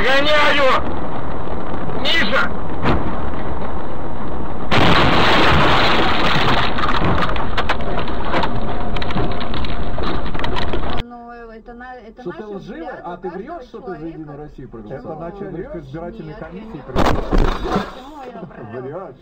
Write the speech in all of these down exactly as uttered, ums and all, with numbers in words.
Догоняю! Миша! Что ты лживый? А ты врешь, что ты за Единую Россию проголосовал? Это начальник избирательной комиссии. Врешь.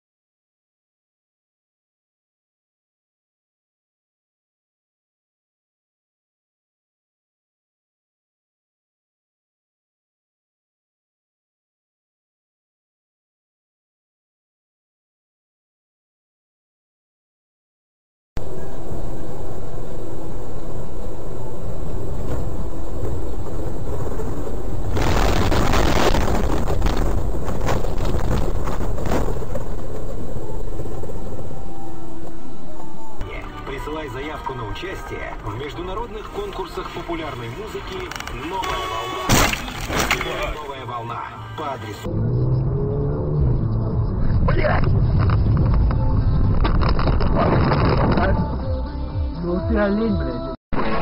Присылай заявку на участие в международных конкурсах популярной музыки «Новая волна». «Новая волна» по адресу. Блядь! Ну ты олень, блядь.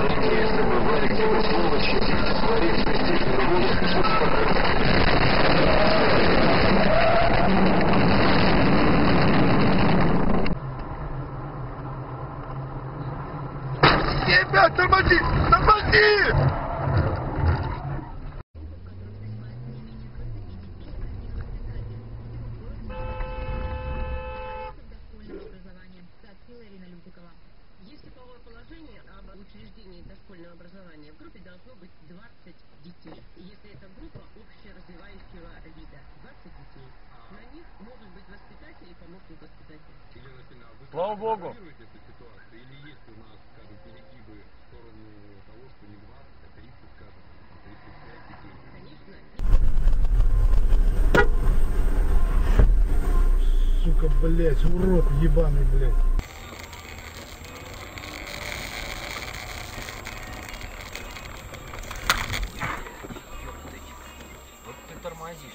Ребят, тормози! Тормози! Есть суповое положение об учреждении дошкольного образования. В группе должно быть двадцать детей. Если это группа общеразвивающего вида, двадцать детей. На них могут быть воспитатели и помощник воспитателя. Слава Богу! Или есть у нас, скажем, перегибы в сторону того, что не двадцать, а тридцать, скажем, тридцать пять детей? Конечно. Сука, блядь, урод ебаный, блядь. Вот ты тормозишь.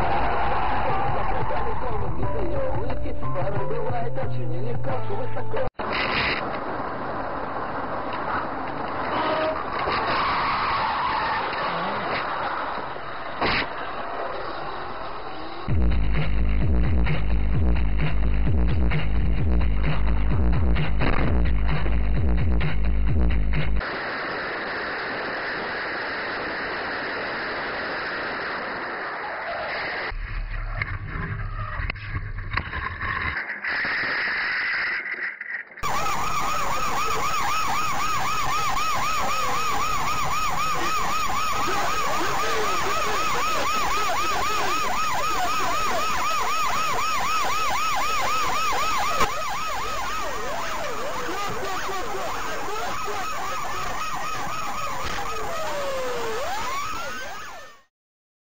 Бывает очень нелегко, что вы такое.